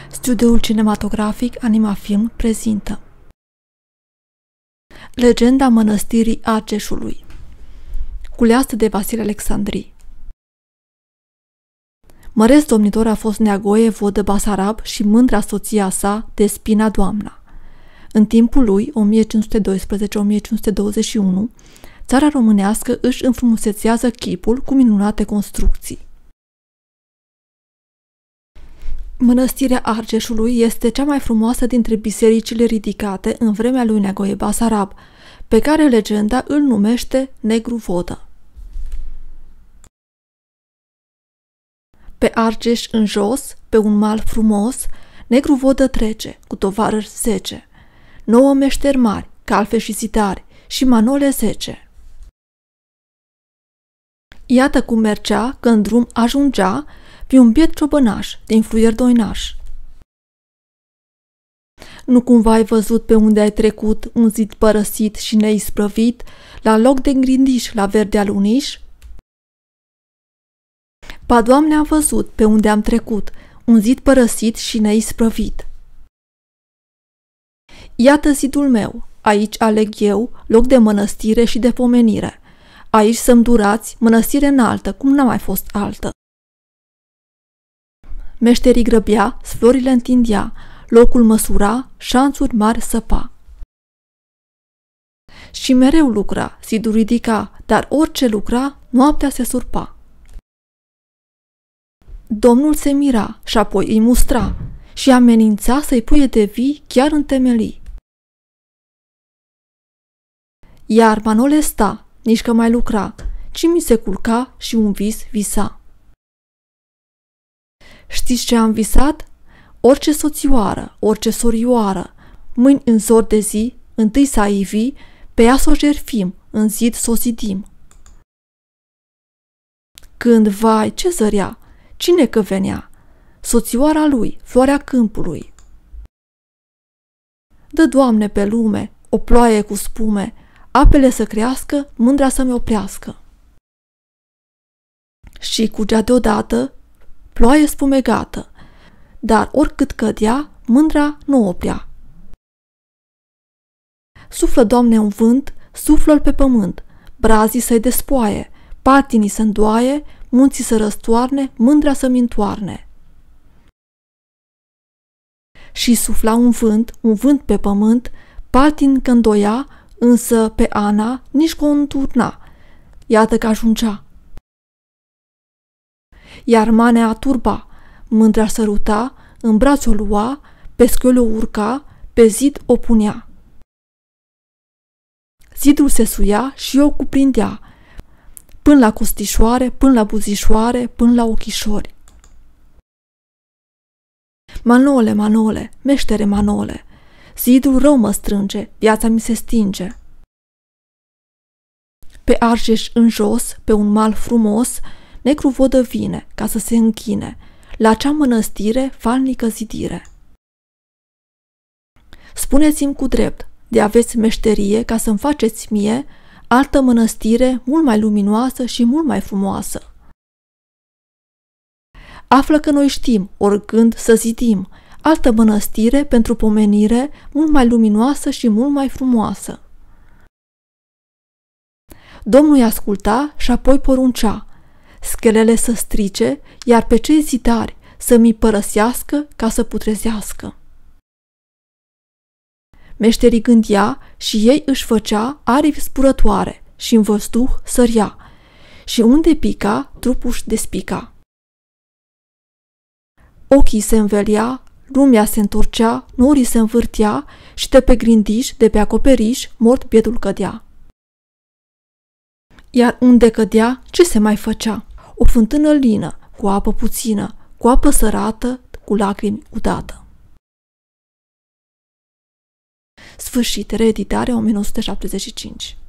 Studioul cinematografic Animafilm prezintă Legenda mănăstirii Argeșului, culeasă de Vasile Alexandrii. Măreț domnitor a fost Neagoe, vodă Basarab și mândra soția sa, Despina Doamna. În timpul lui, 1512-1521, țara românească își înfrumusețează chipul cu minunate construcții. Mănăstirea Argeșului este cea mai frumoasă dintre bisericile ridicate în vremea lui Neagoe Basarab, pe care legenda îl numește Negru Vodă. Pe Argeș în jos, pe un mal frumos, Negru Vodă trece, cu tovarăși 10, 9 meșteri mari, calfe și zidari, și manole 10. Iată cum mergea, că în drum ajungea pe un biet ciobănaș, din fluier doinaș. Nu cumva ai văzut pe unde ai trecut un zid părăsit și neisprăvit, la loc de grindiș la verde aluniș? Ba, Doamne, am văzut pe unde am trecut un zid părăsit și neisprăvit. Iată zidul meu, aici aleg eu loc de mănăstire și de pomenire. Aici să-mi durați mănăstire înaltă, cum n-a mai fost altă. Meșterii grăbea, florile întindea, locul măsura, șanțuri mari săpa. Și mereu lucra, zidul ridica, dar orice lucra, noaptea se surpa. Domnul se mira și apoi îi mustra și amenința să-i puie de vii chiar în temelii. Iar Manole sta, nici că mai lucra, ci mi se culca și un vis visa. Știți ce am visat? Orice soțioară, orice sorioară, mâini în zor de zi, întâi să aivi, pe ea s-o jerfim, în zid s-o zidim. Când, vai, ce zărea, cine că venea? Soțioara lui, floarea câmpului. Dă, Doamne, pe lume, o ploaie cu spume, apele să crească, mândra să-mi oprească. Și cugea deodată, ploaie spumegată, dar oricât cădea, mândra nu oprea. Suflă, Doamne, un vânt, suflă-l pe pământ, brazii să-i despoaie, patinii să îndoaie, munții să răstoarne, mândra să-mi întoarne. Și sufla un vânt pe pământ, patin că îndoia, însă pe Ana nici că o înturna, iată că ajungea. Iar manea turba, mândra săruta, în braț o lua, pe schiul o urca, pe zid o punea. Zidul se suia și o cuprindea, până la costișoare, până la buzișoare, până la ochișori. Manole, Manole, meștere Manole, zidul rău mă strânge, viața mi se stinge. Pe Argeș în jos, pe un mal frumos, Negru Vodă vine, ca să se închine, la acea mănăstire, falnică zidire. Spuneți-mi cu drept, de aveți meșterie ca să-mi faceți mie altă mănăstire mult mai luminoasă și mult mai frumoasă. Află că noi știm, oricând să zidim, altă mănăstire pentru pomenire mult mai luminoasă și mult mai frumoasă. Domnul îi asculta și apoi poruncea, schelele să strice, iar pe cei zidari să mi părăsească ca să putrezească. Meșterii gândea și ei își făcea aripi spurătoare și în văzduh sărea, și unde pica, trupul își despica. Ochii se învelea, lumea se întorcea, norii se învârtea și de pe grindiș, de pe acoperiș, mort bietul cădea. Iar unde cădea, ce se mai făcea? O fântână lină, cu apă puțină, cu apă sărată, cu lacrimi udată. Sfârșit, reeditare 1975.